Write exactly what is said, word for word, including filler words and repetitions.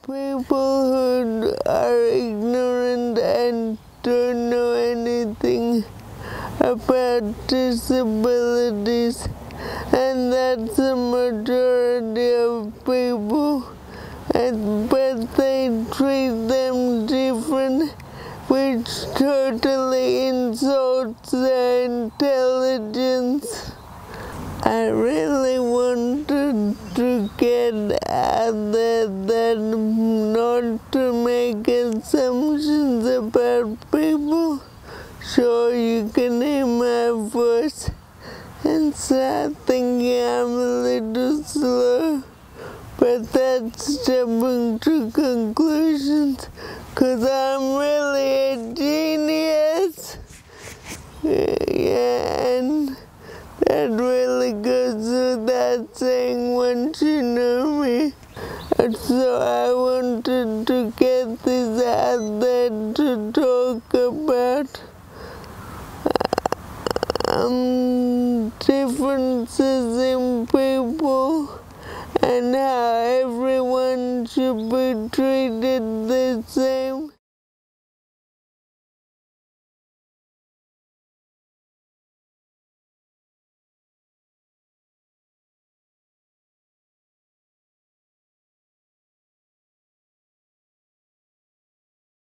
people who are ignorant and don't know anything about disabilities, and that's a majority of people, and, but they treat them different, which totally insults their intelligence. I really wanted to get out there that not to make assumptions about people. Sure, you can hear my voice and start thinking I'm a little slow, but that's jumping to conclusions, 'cause I'm really a genius. Yeah, and that really goes without saying once you know me. So I wanted to get this out there to talk about um, differences in people and how everyone should be treated the same.